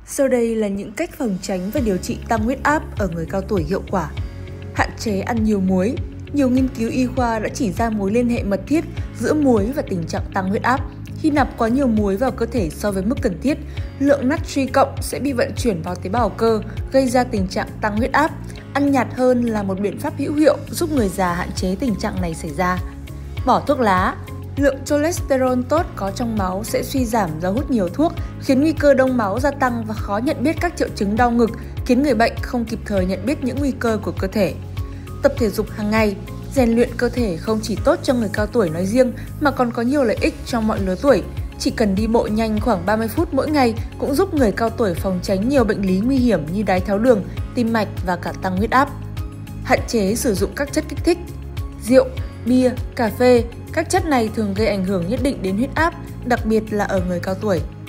Sau đây là những cách phòng tránh và điều trị tăng huyết áp ở người cao tuổi hiệu quả. Hạn chế ăn nhiều muối. Nhiều nghiên cứu y khoa đã chỉ ra mối liên hệ mật thiết giữa muối và tình trạng tăng huyết áp. Khi nạp quá nhiều muối vào cơ thể so với mức cần thiết, lượng natri cộng sẽ bị vận chuyển vào tế bào cơ, gây ra tình trạng tăng huyết áp. Ăn nhạt hơn là một biện pháp hữu hiệu giúp người già hạn chế tình trạng này xảy ra. Bỏ thuốc lá. Lượng cholesterol tốt có trong máu sẽ suy giảm do hút nhiều thuốc, khiến nguy cơ đông máu gia tăng và khó nhận biết các triệu chứng đau ngực, khiến người bệnh không kịp thời nhận biết những nguy cơ của cơ thể. Tập thể dục hàng ngày. Rèn luyện cơ thể không chỉ tốt cho người cao tuổi nói riêng mà còn có nhiều lợi ích cho mọi lứa tuổi. Chỉ cần đi bộ nhanh khoảng 30 phút mỗi ngày cũng giúp người cao tuổi phòng tránh nhiều bệnh lý nguy hiểm như đái tháo đường, tim mạch và cả tăng huyết áp. Hạn chế sử dụng các chất kích thích. Rượu, bia, cà phê, các chất này thường gây ảnh hưởng nhất định đến huyết áp, đặc biệt là ở người cao tuổi.